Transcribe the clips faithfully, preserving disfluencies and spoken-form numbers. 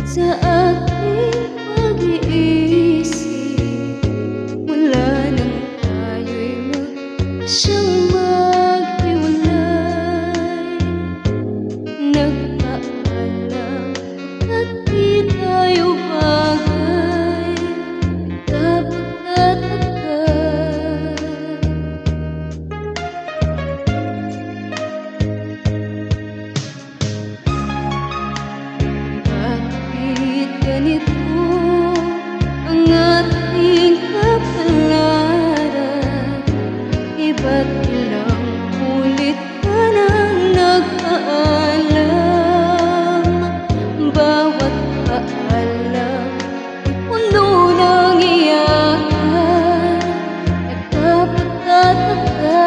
sa aking pag-iisip. Mula nang tayo'y magpasyang maghiwalay, nagpaalam at di tayo bagay, nagkapagtataka. Bakit ganito ang ating kapalaran? Iba't ilang ulit ka nang nagpaalam. Bawat paalam ay puno ng iyakan. Nagkapagtataka,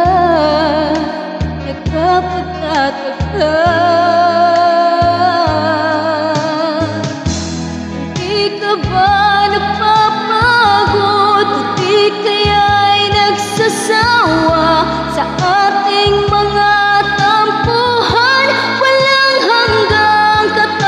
nagkapagtataka. Di ka ba napapagod? O di kaya'y nagsasawa sa ating mga tampuhan? Walang hanggang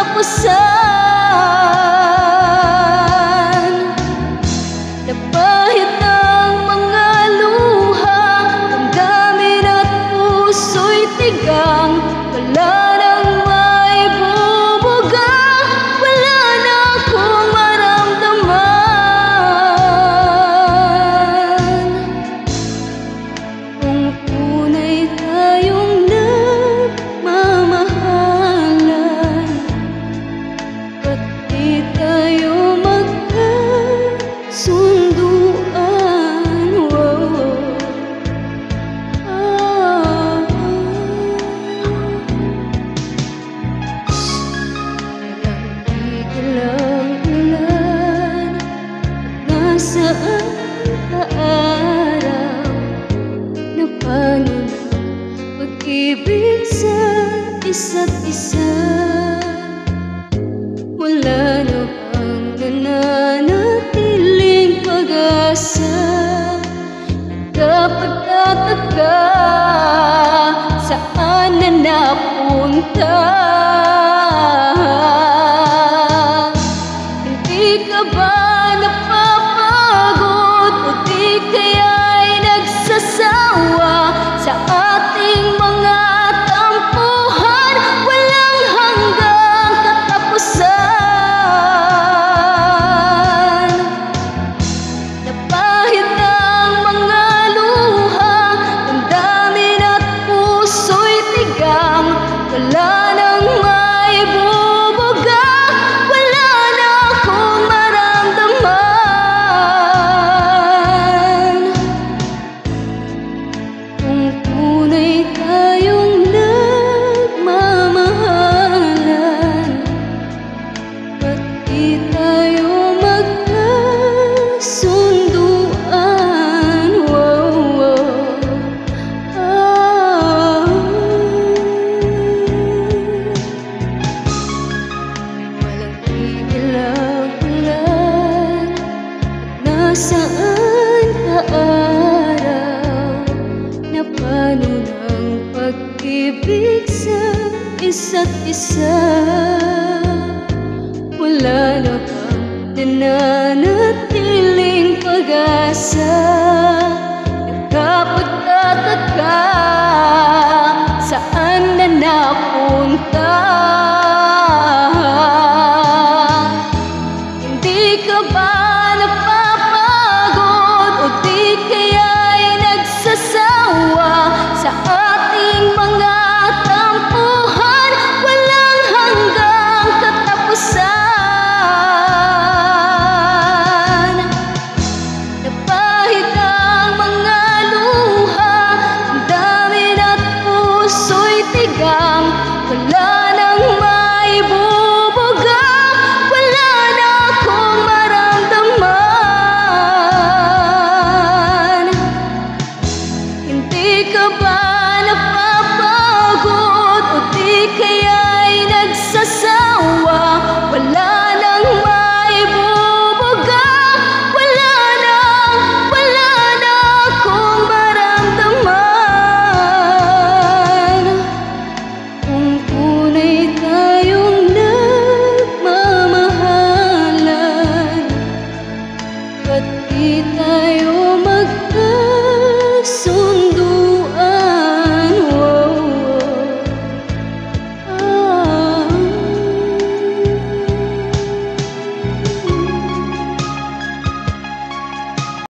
katapusan. Napahid ng mga luha, damdamin at puso'y tigang. Wala nang maibubuga, wala na akong maramdaman. Kung tunay tayong nagmamahalan, ba't di tayo magkasunduan? Wow. Ah. Walang tigil ang ulan, at nasaan ka araw? Na paano na pag-ibig sa isa't isa? Wala na bang nananatiling pag-asa? Nagkapagtataka, saan na napunta? Hindi ka ba napapagod? O di kaya'y nagsasawa sa ating mga tampuhan? Walang hanggang katapusan. Napahid ng mga luha, damdamin at puso'y tigang. Wala nang maibubuga, wala na akong maramdaman. Kung tunay tayong nagmamahalan, ba't di tayo magkasunduan? Wow, wow. Ah. Walang tigil ang ulan, at nasaan ka araw? Na paano ng pag-ibig sa isa't isa? Wala na bang nananatiling pag-asa?